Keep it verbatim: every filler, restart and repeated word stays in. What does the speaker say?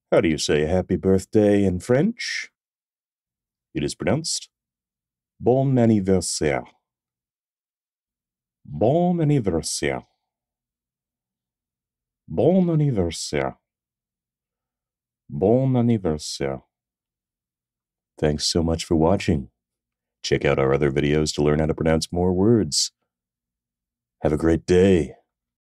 How do you say happy birthday in French? It is pronounced Bon Anniversaire. Bon Anniversaire. Bon Anniversaire. Bon Anniversaire. Thanks so much for watching. Check out our other videos to learn how to pronounce more words. Have a great day.